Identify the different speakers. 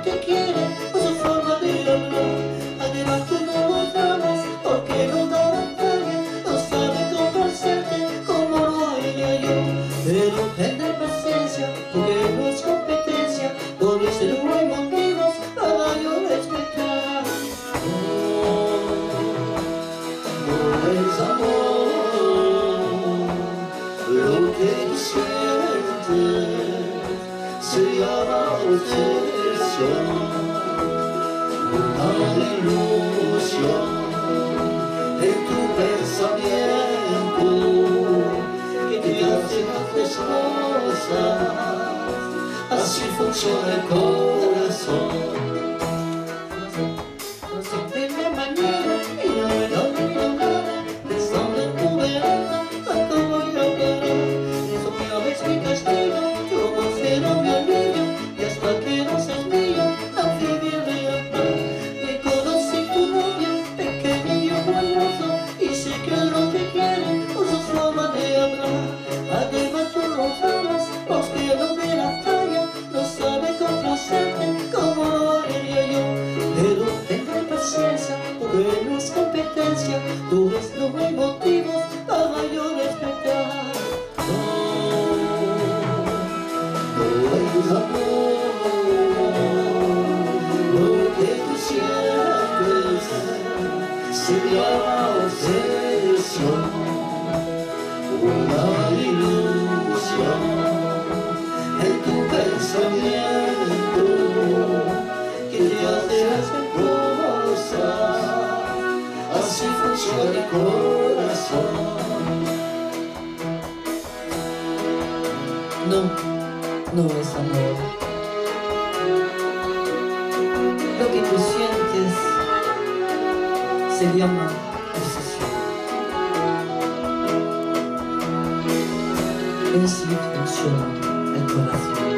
Speaker 1: te quiere o su forma de hablar. Además tú no lo llamas porque no da batalla, no sabe complacerte como lo haría yo. Pero tendré paciencia porque no es competencia, por eso no hay motivos para yo respetar. No es amor lo que tú sientes, se llama obsesión, una ilusión en tu pensamiento que te hace hacer cosas. Así funciona el corazón. No siempre me mañana y no me dormido nada, pensando en tu vereda, ¿cuánto voy a parar? Eso que a veces mi castigo, yo considero mi alivio, y hasta que no seas mío, anfibio de amar. Me conocí tu novio, pequeño y hermoso, y sé que lo que quiere por su forma de hablar. Además tú no sabes, porque no me la talla, no sabe complacerte como lo haría yo. Pero tendré paciencia, porque no es competencia, tú ves no hay motivos para yo respetar. No es amor lo que tú sientes, se llama obsesión, una ilusión en tu pensamiento que te hace hacer cosas. Así funciona el corazón. No, no es amor lo que tú sientes, se llama obsesión. Así funciona el corazón.